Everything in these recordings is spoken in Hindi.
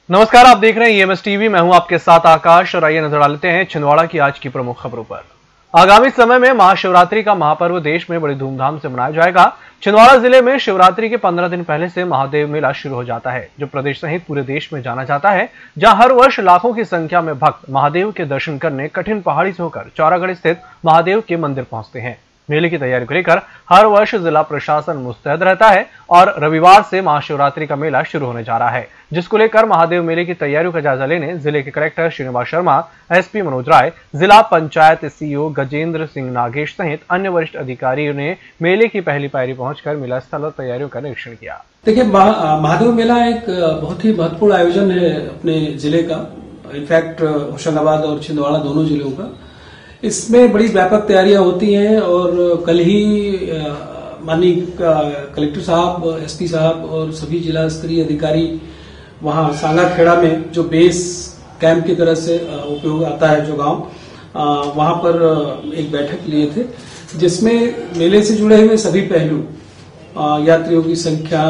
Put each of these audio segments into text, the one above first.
नमस्कार, आप देख रहे हैं ईएमएस टीवी। मैं हूं आपके साथ आकाश और आइए नजर डालते हैं छिंदवाड़ा की आज की प्रमुख खबरों पर। आगामी समय में महाशिवरात्रि का महापर्व देश में बड़ी धूमधाम से मनाया जाएगा। छिंदवाड़ा जिले में शिवरात्रि के 15 दिन पहले से महादेव मेला शुरू हो जाता है, जो प्रदेश सहित पूरे देश में जाना जाता है, जहां हर वर्ष लाखों की संख्या में भक्त महादेव के दर्शन करने कठिन पहाड़ी से होकर चौरागढ़ स्थित महादेव के मंदिर पहुंचते हैं। मेले की तैयारी को लेकर हर वर्ष जिला प्रशासन मुस्तैद रहता है और रविवार से महाशिवरात्रि का मेला शुरू होने जा रहा है, जिसको लेकर महादेव मेले की तैयारियों का जायजा लेने जिले के कलेक्टर श्रीनिवास शर्मा, एसपी मनोज राय, जिला पंचायत सीईओ गजेंद्र सिंह नागेश सहित अन्य वरिष्ठ अधिकारियों ने मेले की पहली पायरी पहुंचकर मेला स्थल और तैयारियों का निरीक्षण किया। देखिए, महादेव मेला एक बहुत ही महत्वपूर्ण आयोजन है अपने जिले का, इनफैक्ट होशंगाबाद और छिंदवाड़ा दोनों जिलों का। इसमें बड़ी व्यापक तैयारियां होती हैं और कल ही माननीय कलेक्टर साहब, एसपी साहब और सभी जिला स्तरीय अधिकारी वहां सांगाखेड़ा में जो बेस कैंप की तरह से उपयोग आता है जो गांव, वहां पर एक बैठक लिए थे, जिसमें मेले से जुड़े हुए सभी पहलू, यात्रियों की संख्या,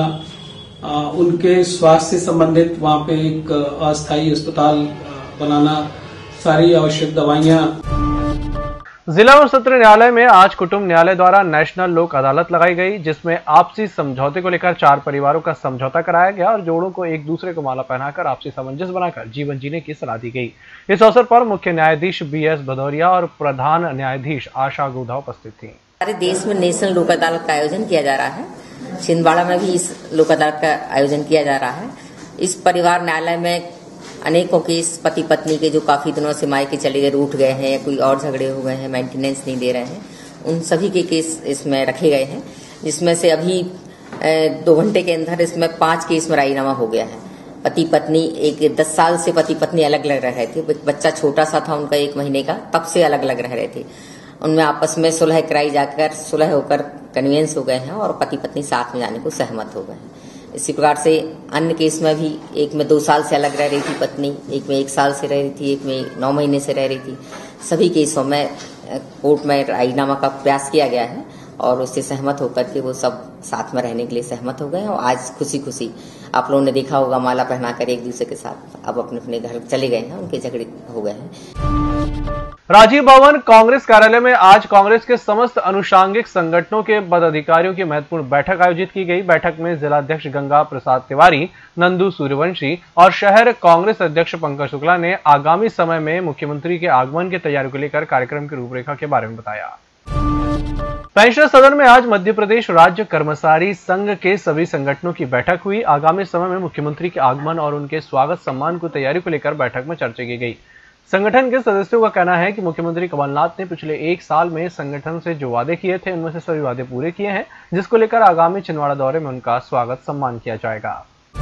उनके स्वास्थ्य से संबंधित वहां पे एक अस्थायी अस्पताल बनाना, सारी आवश्यक दवाइयां। जिला और सत्र न्यायालय में आज कुटुंब न्यायालय द्वारा नेशनल लोक अदालत लगाई गई, जिसमें आपसी समझौते को लेकर 4 परिवारों का समझौता कराया गया और जोड़ों को एक दूसरे को माला पहनाकर आपसी सामंजस्य बनाकर जीवन जीने की सलाह दी गई। इस अवसर पर मुख्य न्यायाधीश बीएस भदौरिया और प्रधान न्यायाधीश आशा गुधा उपस्थित थी। सारे देश में नेशनल लोक अदालत का आयोजन किया जा रहा है। छिंदवाड़ा में भी इस लोक अदालत का आयोजन किया जा रहा है। इस परिवार न्यायालय में अनेकों केस पति पत्नी के जो काफी दिनों से मायके चले गए, रूठ गए हैं या कोई और झगड़े हो गए हैं, मेंटेनेंस नहीं दे रहे हैं, उन सभी के केस इसमें रखे गए हैं, जिसमें से अभी 2 घंटे के अंदर इसमें 5 केस में राजीनामा हो गया है। पति पत्नी 10 साल से पति पत्नी अलग अलग रह रहे थे, बच्चा छोटा सा था उनका 1 महीने का, तब से अलग अलग रह रहे थे। उनमें आपस में सुलह कराई जाकर सुलह होकर कन्वीनियंस हो गए हैं और पति पत्नी साथ में जाने को सहमत हो गए हैं। इसी प्रकार से अन्य केस में भी एक में 2 साल से अलग रह रही थी पत्नी, एक में 1 साल से रह रही थी, एक में 9 महीने से रह रही थी। सभी केसों में कोर्ट में राजीनामा का प्रयास किया गया है और उससे सहमत होकर के वो सब साथ में रहने के लिए सहमत हो गए हैं और आज खुशी खुशी आप लोगों ने देखा होगा माला पहनाकर एक दूसरे के साथ अब अपने अपने घर चले गए हैं, उनके झगड़े हो गए हैं। राजीव भवन कांग्रेस कार्यालय में आज कांग्रेस के समस्त अनुषांगिक संगठनों के पदाधिकारियों की महत्वपूर्ण बैठक आयोजित की गई। बैठक में जिलाध्यक्ष गंगा प्रसाद तिवारी, नंदू सूर्यवंशी और शहर कांग्रेस अध्यक्ष पंकज शुक्ला ने आगामी समय में मुख्यमंत्री के आगमन की तैयारी को लेकर कार्यक्रम की रूपरेखा के बारे में बताया। पेंशनर सदन में आज मध्य प्रदेश राज्य कर्मचारी संघ के सभी संगठनों की बैठक हुई। आगामी समय में मुख्यमंत्री के आगमन और उनके स्वागत सम्मान की तैयारी को लेकर बैठक में चर्चा की गई। संगठन के सदस्यों का कहना है कि मुख्यमंत्री कमलनाथ ने पिछले 1 साल में संगठन से जो वादे किए थे, उनमें से सभी वादे पूरे किए हैं, जिसको लेकर आगामी छिंदवाड़ा दौरे में उनका स्वागत सम्मान किया जाएगा।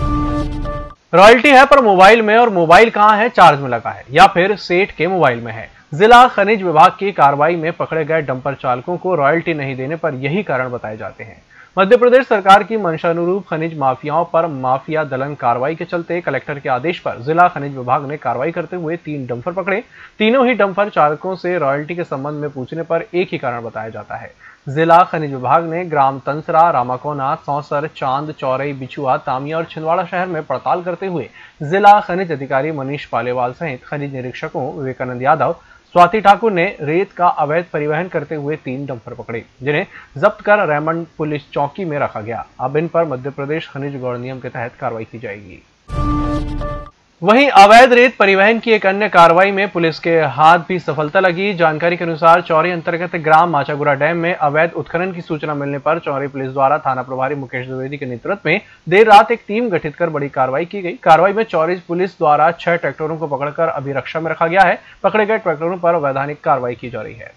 रॉयल्टी है पर मोबाइल में, और मोबाइल कहां है, चार्ज में लगा है या फिर सेठ के मोबाइल में है। जिला खनिज विभाग की कार्रवाई में पकड़े गए डंपर चालकों को रॉयल्टी नहीं देने पर यही कारण बताए जाते हैं। मध्य प्रदेश सरकार की मंशानुरूप खनिज माफियाओं पर माफिया दलन कार्रवाई के चलते कलेक्टर के आदेश पर जिला खनिज विभाग ने कार्रवाई करते हुए 3 डंपर पकड़े। तीनों ही डंपर चालकों से रॉयल्टी के संबंध में पूछने पर एक ही कारण बताया जाता है। जिला खनिज विभाग ने ग्राम तंसरा, रामाकोना, सौसर, चांद, चौरई, बिछुआ, तामिया और छिंदवाड़ा शहर में पड़ताल करते हुए जिला खनिज अधिकारी मनीष पालेवाल सहित खनिज निरीक्षकों विवेकानंद यादव, स्वाति ठाकुर ने रेत का अवैध परिवहन करते हुए 3 डंपर पकड़े, जिन्हें जब्त कर रेमंड पुलिस चौकी में रखा गया। अब इन पर मध्य प्रदेश खनिज गौड़ नियम के तहत कार्रवाई की जाएगी। वहीं अवैध रेत परिवहन की एक अन्य कार्रवाई में पुलिस के हाथ भी सफलता लगी। जानकारी के अनुसार चौरी अंतर्गत ग्राम माचागुरा डैम में अवैध उत्खनन की सूचना मिलने पर चौरी पुलिस द्वारा थाना प्रभारी मुकेश द्विवेदी के नेतृत्व में देर रात एक टीम गठित कर बड़ी कार्रवाई की गई। कार्रवाई में चौरी पुलिस द्वारा 6 ट्रैक्टरों को पकड़कर अभिरक्षा में रखा गया है। पकड़े गए ट्रैक्टरों पर वैधानिक कार्रवाई की जा रही है।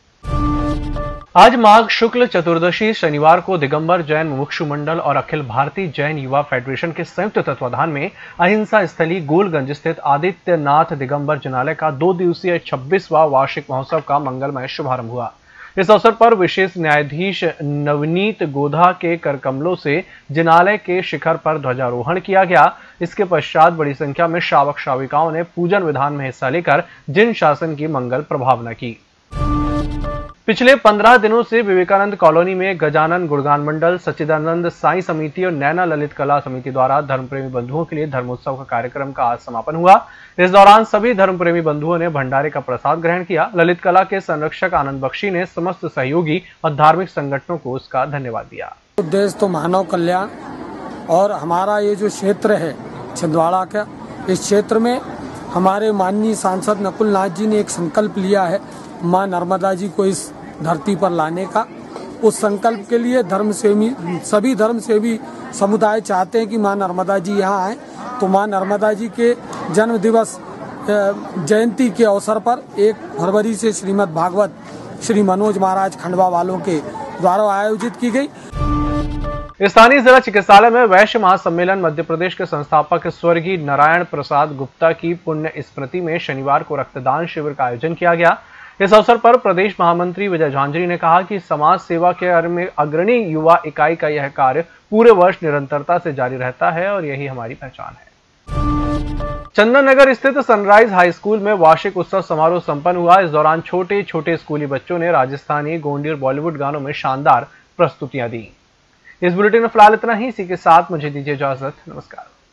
आज माघ शुक्ल चतुर्दशी शनिवार को दिगंबर जैन मुमुक्षु मंडल और अखिल भारतीय जैन युवा फेडरेशन के संयुक्त तत्वाधान में अहिंसा स्थली गोलगंज स्थित आदित्यनाथ दिगंबर जिनालय का 2 दिवसीय 26वां वार्षिक महोत्सव का मंगलमय शुभारंभ हुआ। इस अवसर पर विशेष न्यायाधीश नवनीत गोधा के करकमलों से जिनालय के शिखर पर ध्वजारोहण किया गया। इसके पश्चात बड़ी संख्या में श्रावक श्राविकाओं ने पूजन विधान में हिस्सा लेकर जिन शासन की मंगल प्रभावना की। पिछले 15 दिनों से विवेकानंद कॉलोनी में गजानन गुणगान मंडल, सच्चिदानंद साई समिति और नैना ललित कला समिति द्वारा धर्मप्रेमी बंधुओं के लिए धर्मोत्सव का कार्यक्रम का आज समापन हुआ। इस दौरान सभी धर्मप्रेमी बंधुओं ने भंडारे का प्रसाद ग्रहण किया। ललित कला के संरक्षक आनंद बख्शी ने समस्त सहयोगी और धार्मिक संगठनों को उसका धन्यवाद दिया। उद्देश्य तो मानव कल्याण और हमारा ये जो क्षेत्र है छिंदवाड़ा का, इस क्षेत्र में हमारे माननीय सांसद नकुल नाथ जी ने एक संकल्प लिया है मां नर्मदा जी को इस धरती पर लाने का। उस संकल्प के लिए सभी धर्मसेवी समुदाय चाहते हैं कि मां नर्मदा जी यहाँ आए। तो मां नर्मदा जी के जन्म दिवस जयंती के अवसर पर 1 फरवरी से श्रीमद् भागवत श्री मनोज महाराज खंडवा वालों के द्वारा आयोजित की गई। स्थानीय जिला चिकित्सालय में वैश्य महासम्मेलन मध्य प्रदेश के संस्थापक स्वर्गीय नारायण प्रसाद गुप्ता की पुण्य स्मृति में शनिवार को रक्तदान शिविर का आयोजन किया गया। इस अवसर पर प्रदेश महामंत्री विजय झांझरी ने कहा कि समाज सेवा के अग्रणी युवा इकाई का यह कार्य पूरे वर्ष निरंतरता से जारी रहता है और यही हमारी पहचान है। चंदन नगर स्थित सनराइज हाई स्कूल में वार्षिक उत्सव समारोह संपन्न हुआ। इस दौरान छोटे छोटे स्कूली बच्चों ने राजस्थानी, गोंडी और बॉलीवुड गानों में शानदार प्रस्तुतियां दी। इस बुलेटिन में फिलहाल इतना ही। इसी के साथ मुझे दीजिए इजाजत। नमस्कार।